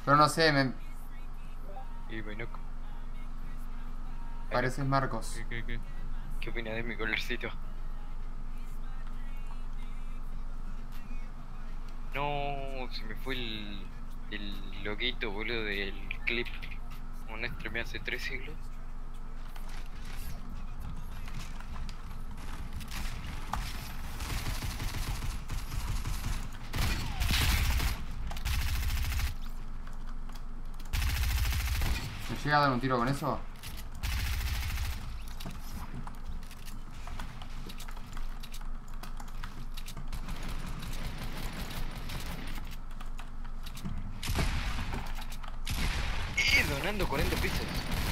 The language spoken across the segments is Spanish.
Pero no sé, me Y bueno, bueno, pareces Marcos. ¿qué opinas de mi colorcito? No, se me fue el loguito, boludo, del clip. Una streamé hace 3 siglos. ¿Me llega a dar un tiro con eso? Donando 40 pesos.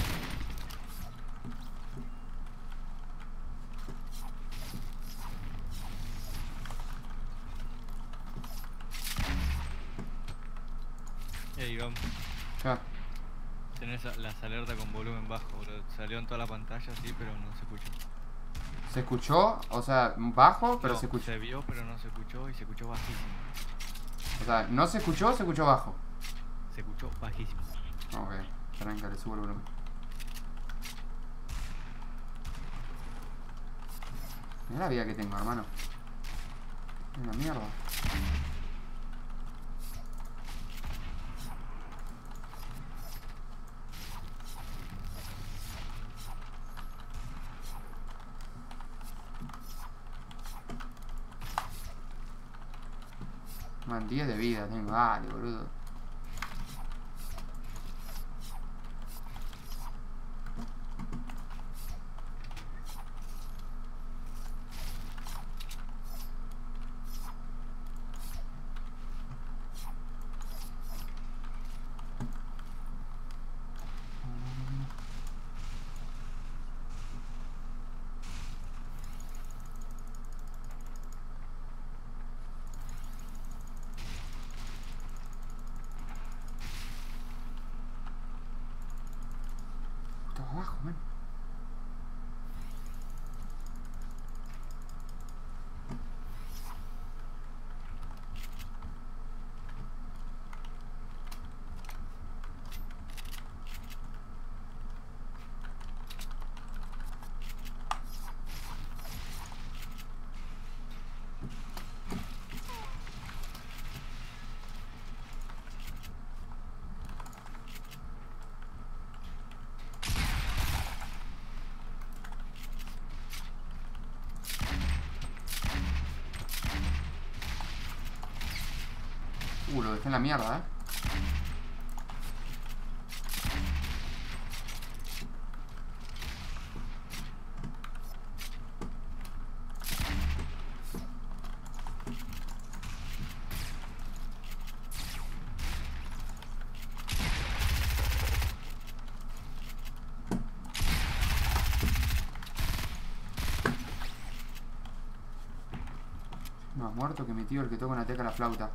Iván, Ya. tenés las alertas con volumen bajo, bro. Salió en toda la pantalla, sí, pero no se escuchó. ¿Se escuchó? O sea, bajo, pero se No, escuchó. se vio, pero no se escuchó y se escuchó bajísimo. O sea, no se escuchó bajo. Se escuchó bajísimo. Ok, tranca, le subo el volumen. Mirá la vida que tengo, hermano. Una mierda. Man, 10 de vida tengo. Dale, boludo. Está abajo, man. Lo dejé en la mierda, Más muerto que mi tío el que toca una teca la flauta.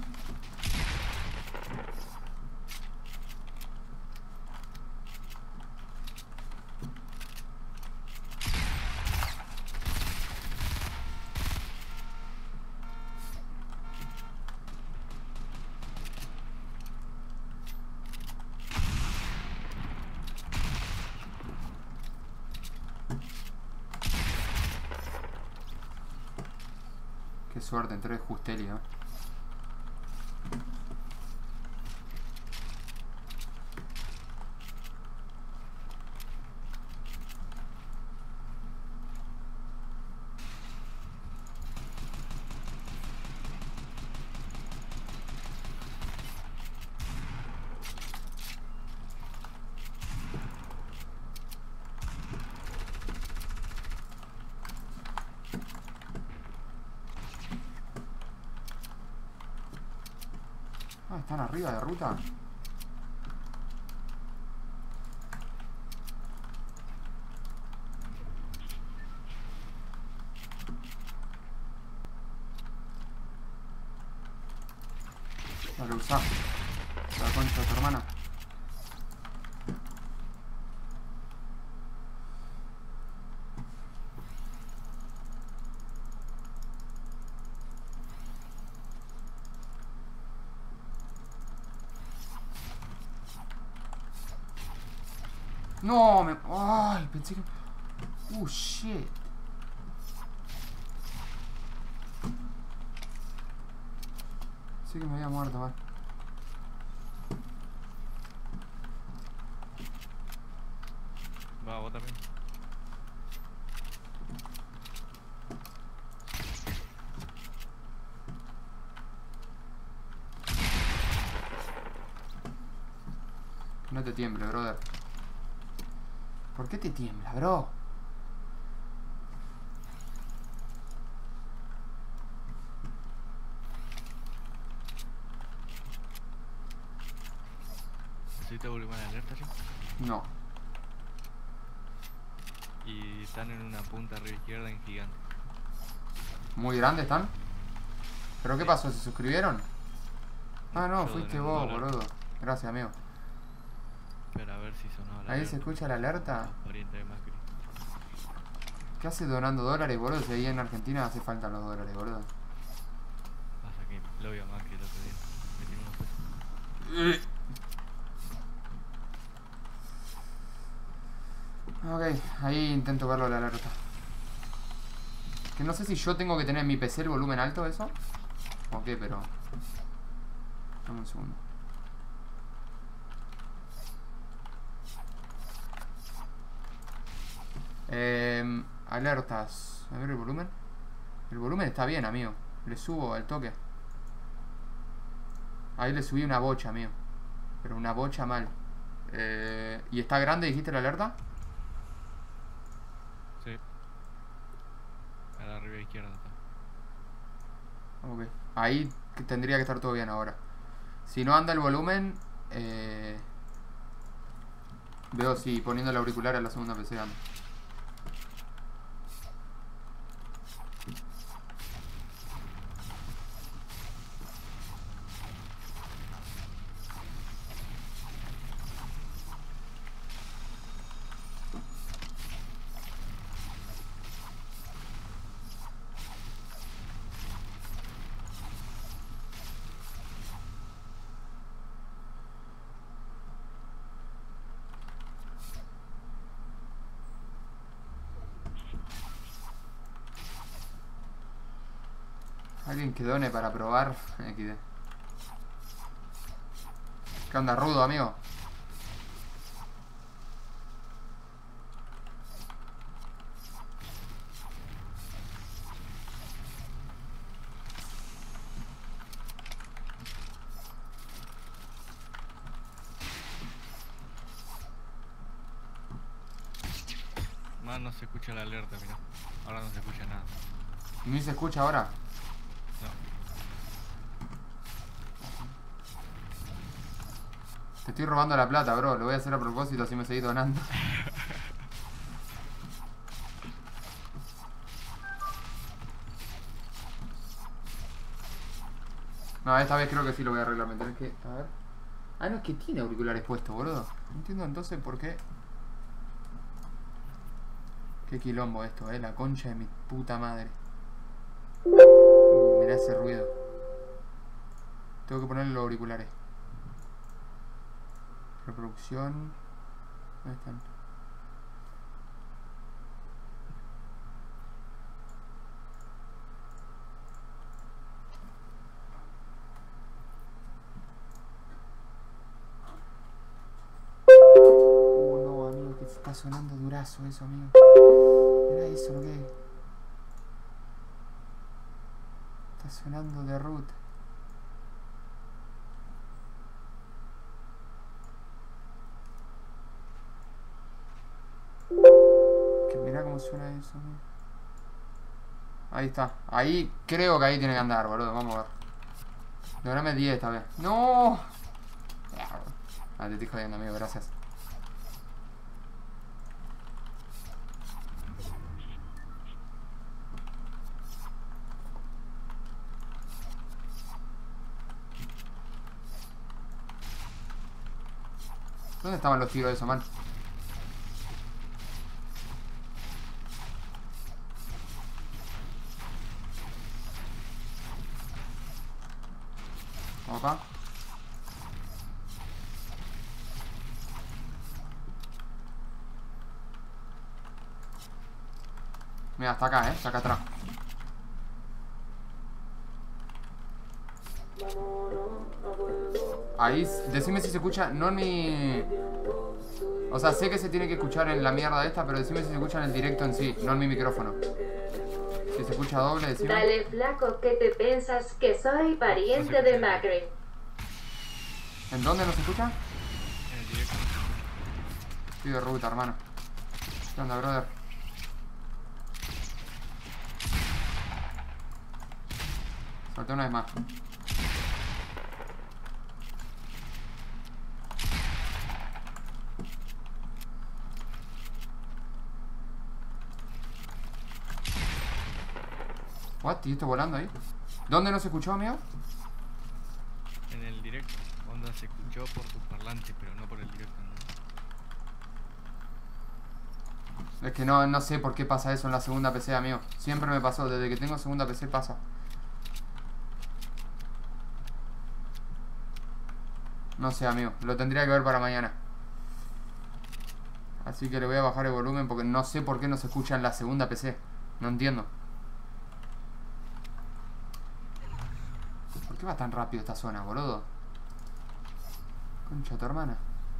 Qué suerte, entré de Justelli, ¿no? Ah, están arriba de ruta. Dale, usá. La concha de tu hermana. No, me... Ay, pensé que... shit. Pensé que me había muerto, man. Va, vos también. No te tiemble, brother. ¿Por qué te tiembla, bro? ¿Necesito volumen de alerta yo? No. Y están en una punta arriba izquierda en gigante. ¿Muy grandes están? ¿Pero qué pasó? ¿Se suscribieron? Ah, no, Yo fuiste doné vos, $1. boludo. Gracias, amigo. Espera a ver si sonó la Ahí alerta. se escucha la alerta. Pariente de Macri. ¿Qué hace donando dólares, boludo? Si ahí en Argentina hace falta los dólares, boludo. Pasa que lo vi a Macri el otro día. Me tiró unos pesos. Ok, ahí intento verlo la alerta. Que no sé si yo tengo que tener en mi PC el volumen alto, eso. O qué, pero... Dame un segundo. Alertas. A ver el volumen. El volumen está bien, amigo. Le subo el toque. Ahí le subí una bocha, amigo. Pero una bocha mal. ¿Y está grande, dijiste la alerta? Sí. A la arriba izquierda está. Ok. Ahí tendría que estar todo bien ahora. Si no anda el volumen, veo si poniendo el auricular a la segunda PC anda. Alguien que done para probar. XD. ¿Qué onda, rudo, amigo? Más no se escucha la alerta, mira. Ahora no se escucha nada. ¿Ni se escucha ahora? No. Te estoy robando la plata, bro. Lo voy a hacer a propósito, así me seguís donando. No, esta vez creo que sí lo voy a arreglar. Me tenés que... A ver. Ah, no, es que tiene auriculares puestos, boludo. No entiendo entonces por qué. Qué quilombo esto, la concha de mi puta madre. Mirá ese ruido. Tengo que ponerle los auriculares. Reproducción. ¿Dónde están? No, amigo, que está sonando durazo eso, amigo. Mirá eso, lo que es. Está sonando de root. Que mirá cómo suena eso, amigo. Ahí está. Ahí, creo que ahí tiene que andar, boludo. Vamos a ver. Lograme 10 esta vez. ¡No! Ah, te estoy jodiendo, amigo. Gracias. ¿Dónde estaban los tiros de eso, man? Vamos acá. Mira, está acá, está acá atrás. Ahí, decime si se escucha, no en mi... O sea, sé que se tiene que escuchar en la mierda esta, pero decime si se escucha en el directo en sí, no en mi micrófono. Si se escucha doble, decime. Dale, flaco, ¿qué te piensas? Que soy pariente de Macri. ¿En dónde no se escucha? En el directo no se escucha. Estoy de ruta, hermano. ¿Qué onda, brother? Solté una vez más. What? ¿Y esto volando ahí? ¿Dónde no se escuchó, amigo? En el directo. Onda se escuchó por tus parlantes, pero no por el directo. ¿No? Es que no sé por qué pasa eso en la segunda PC, amigo. Siempre me pasó, desde que tengo segunda PC pasa. No sé, amigo, lo tendría que ver para mañana. Así que le voy a bajar el volumen porque no sé por qué no se escucha en la segunda PC. No entiendo. ¿Por qué va tan rápido esta zona, boludo? Concha de tu hermana.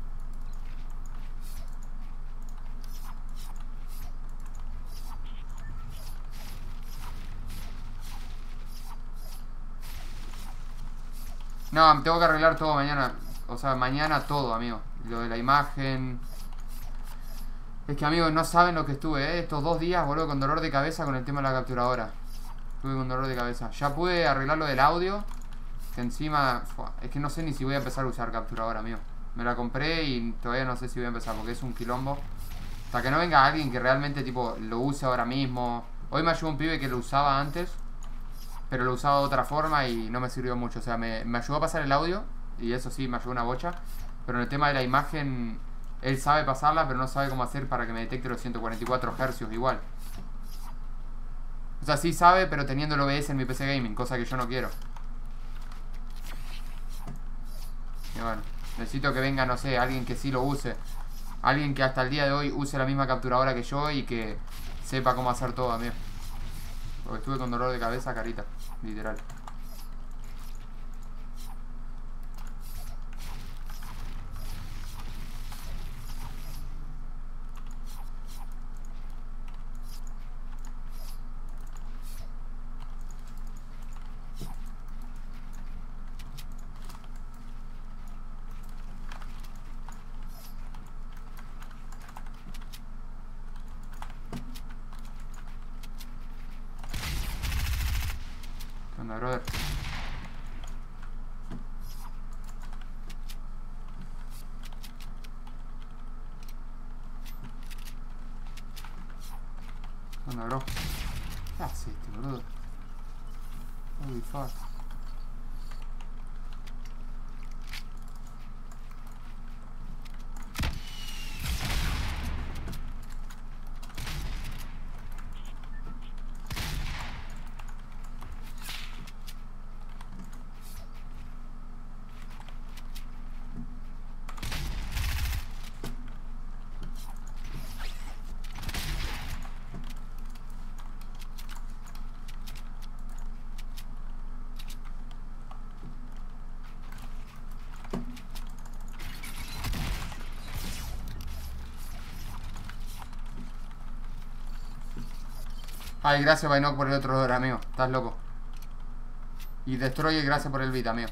No, tengo que arreglar todo mañana. O sea, mañana todo, amigo. Lo de la imagen. Es que, amigos, no saben lo que estuve, estos 2 días, boludo, con dolor de cabeza con el tema de la capturadora. Estuve con dolor de cabeza. Ya pude arreglar lo del audio. Que encima... es que no sé ni si voy a empezar a usar capturadora, amigo. Me la compré y todavía no sé si voy a empezar porque es un quilombo. Hasta que no venga alguien que realmente, tipo, lo use ahora mismo. Hoy me ayudó un pibe que lo usaba antes, pero lo usaba de otra forma y no me sirvió mucho. O sea, me ayudó a pasar el audio. Y eso sí, me ayudó una bocha. Pero en el tema de la imagen, él sabe pasarla, pero no sabe cómo hacer para que me detecte los 144 Hz igual. O sea, sí sabe, pero teniendo el OBS en mi PC Gaming, cosa que yo no quiero. Y bueno, necesito que venga, no sé, alguien que sí lo use. Alguien que hasta el día de hoy use la misma capturadora que yo y que sepa cómo hacer todo, amigo. Porque estuve con dolor de cabeza, carita, literal. ¿Qué onda, brother? ¿Qué onda, bro? ¿Qué hace este, boludo? Holy fuck. Ay, gracias, Bainok, por el otro dólar, amigo. Estás loco. Y Destroyer, gracias por el beat, amigo.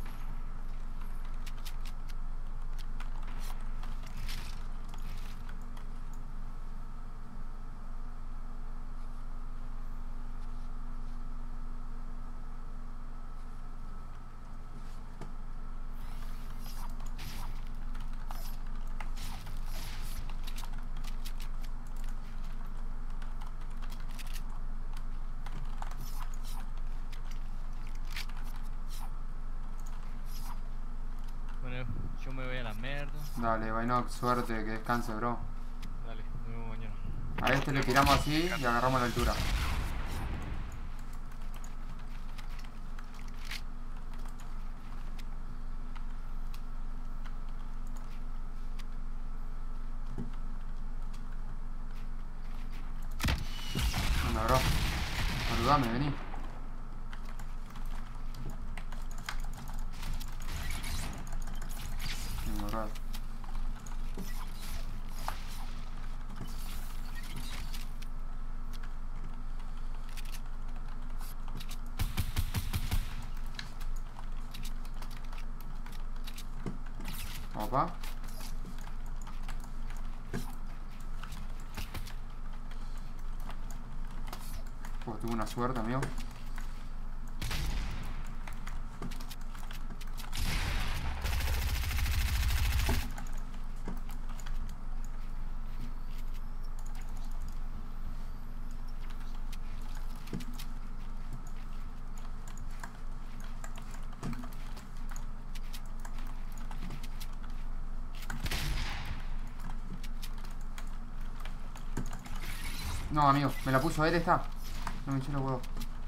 Bueno, yo me voy a la mierda. Dale, Bainok, suerte, que descanse, bro. Dale, nos vemos mañana. A este le tiramos así y agarramos la altura. Anda, bro. Saludame, vení. Venga, bro. Opa. Pues tuve una suerte, amigo. No, amigo, me la puso él, esta. No me hinché los huevos.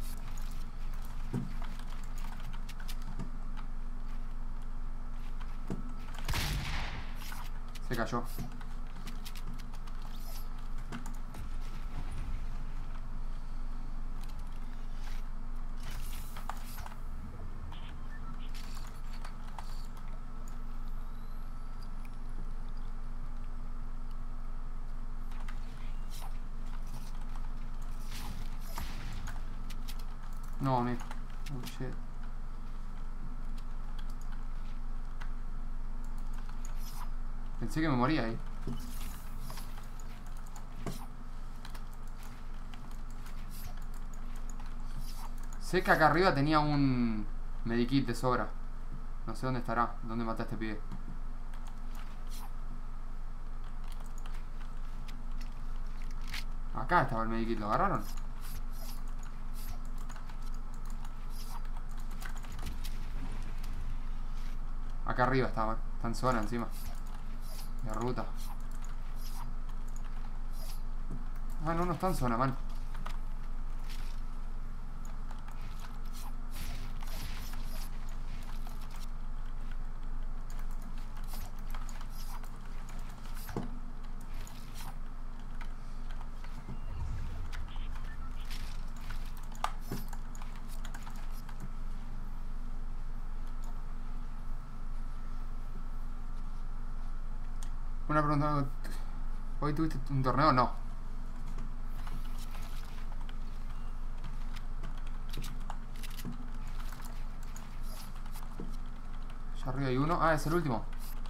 Se cayó. No, amigo. Oh, shit. Pensé que me moría ahí. Sé que acá arriba tenía un medikit de sobra. No sé dónde estará. ¿Dónde maté a este pibe? Acá estaba el medikit. ¿Lo agarraron? Acá arriba estaba. Está en zona encima. De ruta. Ah, no, no está en zona, man. Una pregunta. ¿Hoy tuviste un torneo? No. Allá arriba hay uno. Ah, es el último.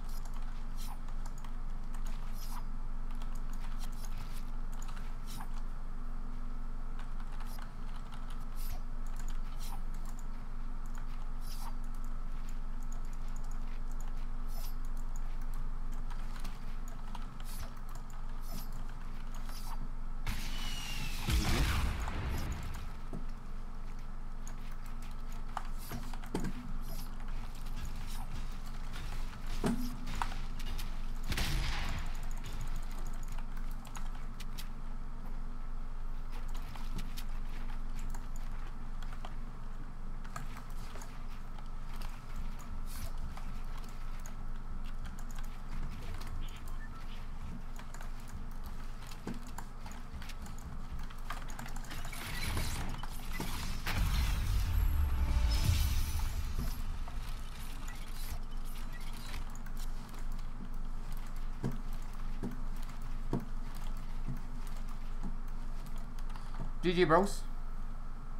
GG, bros.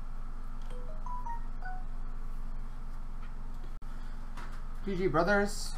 GG, brothers.